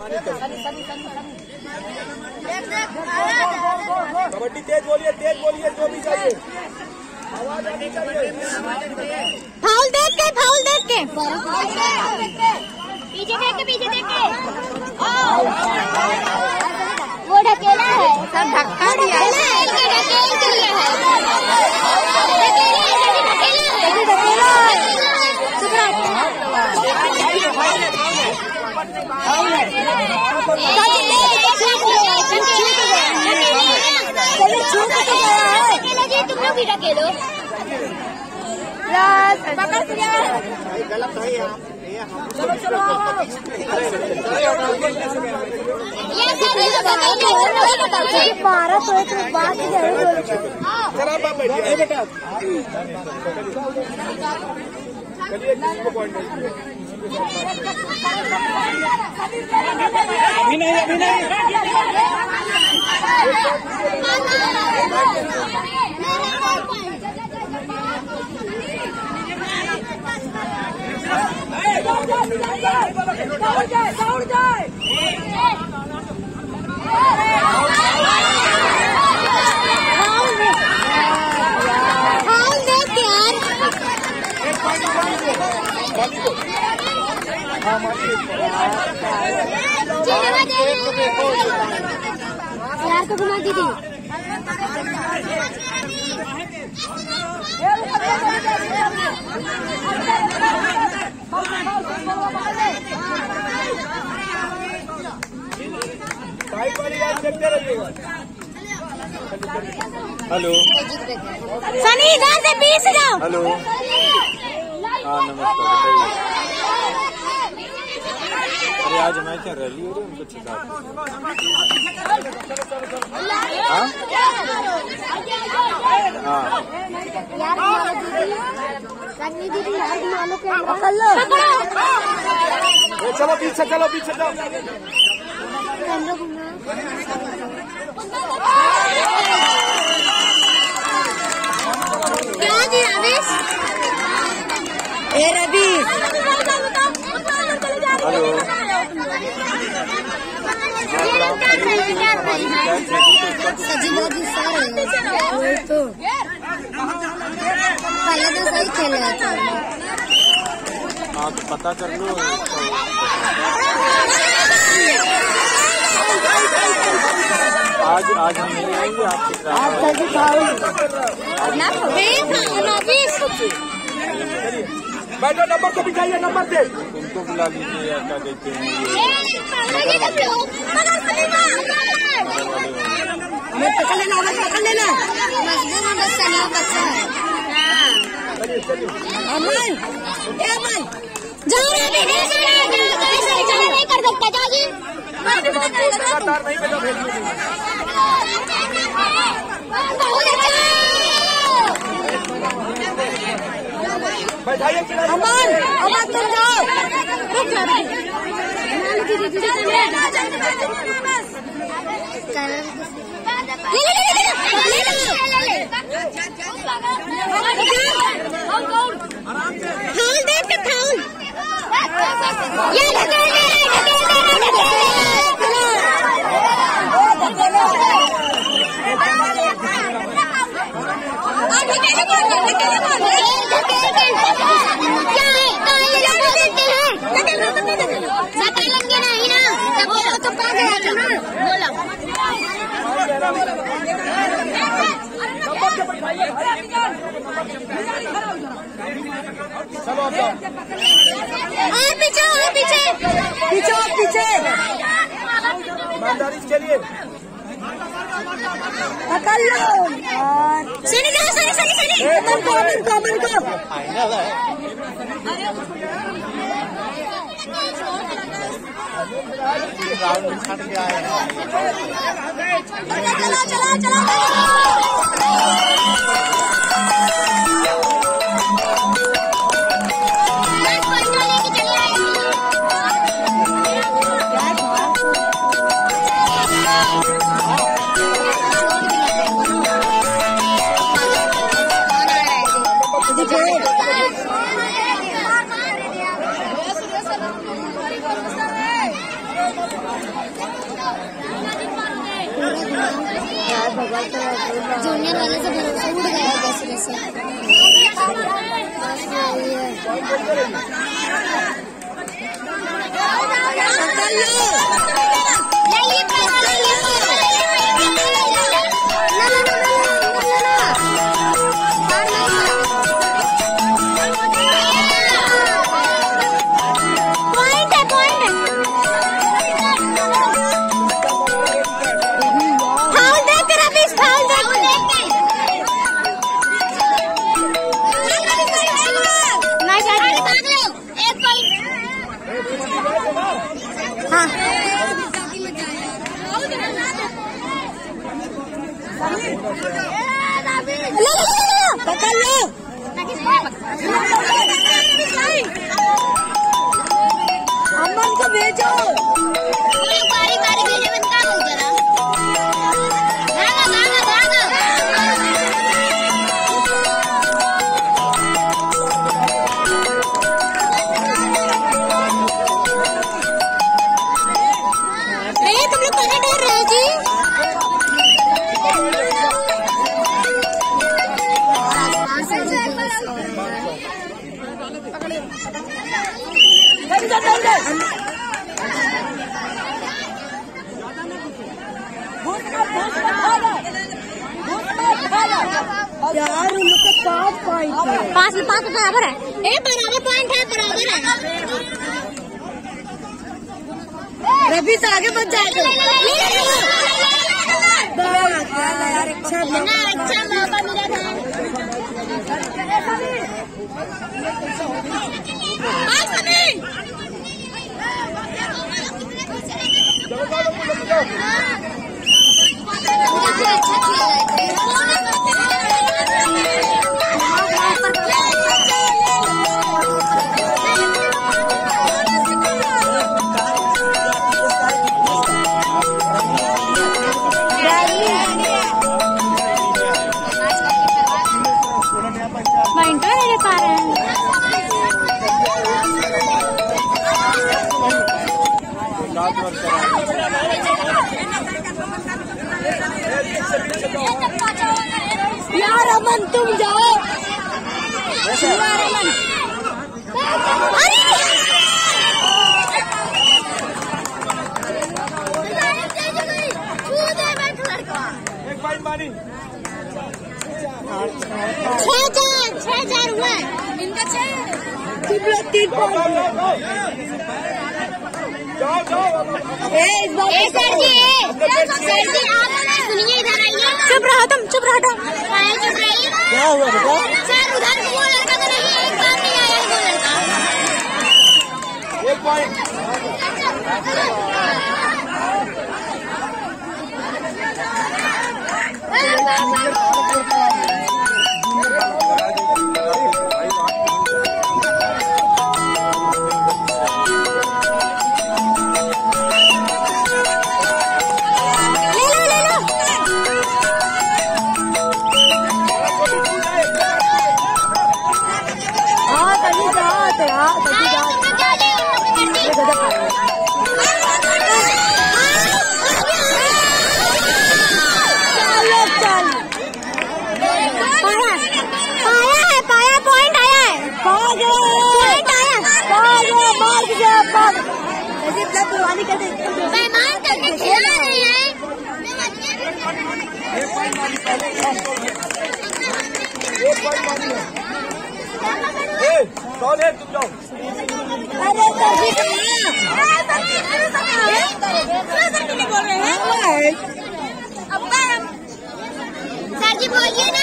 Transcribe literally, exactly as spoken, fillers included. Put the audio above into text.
कबड्डी तेज बोलिए, तेज बोलिए, जो भी चाहिए आवाज आनी चाहिए। फाउल देख के, फाउल देख के, पीछे देख के, पीछे देख के। वो ढकेला है, सब धक्का दिया है, ढकेल के लिए है, ढकेला है। तुम लोग भी ढकेलो। गलत है यहाँ। चलो चलो बारह तो एक बात चलो आप बैठिए बेटा। चलिए अभी नहीं, अभी नहीं। दौड़ जाए यार को घुमा दीदी। हेलो सनी, इधर से बीस जाओ। हेलो, हाँ नमस्कार। अरे आज मैं क्या रैली हो रही है उनको छिका। हाँ हाँ दीदी यार चलो पीछे, चलो पीछे जाओ। क्या जी आवेश? ए रवि, हेलो, तो पहले तो सही खेल रहा था। हाँ तो पता कर लो। आज आज हम नहीं आएंगे आपके साथ। बैठो, नंबर को बिठाइए, नंबर दे। उनको बुला लीजिए या क्या कहते हैं पकड़ लेना, पकड़ लेना। अमन, अमन, जाओ रे, नहीं कर सकता, जाओ। लगातार नहीं बेटा, भेज दीजिए। बैठाइए। अमन, अमन तुम जाओ। थाल देख के थाल। ये चलो आप और पीछे, और पीछे, पीछे, और पीछे। ईमानदारी से चलिए। पकड़ लो। सनी जाओ, सनी, सनी, सनी। अमन को, अमन को, अमन को। फाइनल है। राउंड छट गया है। चलो, चलो, चलो। जूनियर वाले से भरोसा उड़ गया जैसे जैसे। पकड़ लो अमन को भेजो। बारी बारी भेजो बंद करो जरा। भागो भागो भागो। ए तुम लोग कहाँ डर रहे हो जी? यार उनके पाँच पॉइंट है। पाँच में पाँच बराबर है। ए बराबर पॉइंट है, बराबर है। रवि से आगे बच जाएगा। यार अच्छा अच्छा मौका मिला था। यार अमन तुम जाओ। यार अमन एक पॉइंट पानी। छह चार छह चार हुआ इनका। छह तीन पॉइंट। जाओ जाओ। ए सर जी सर जी आप सुनिए इधर आइए। चुप रहो तुम, चुप रहो। चुप रहिए। क्या हुआ बेटा? सर उधर वो लड़का तो नहीं, एक बार नहीं आया वो लड़का। एक पॉइंट। कौन है तुम जाओ। अरे सर जी बोल रहे हैं। सर जी बोलिए ना।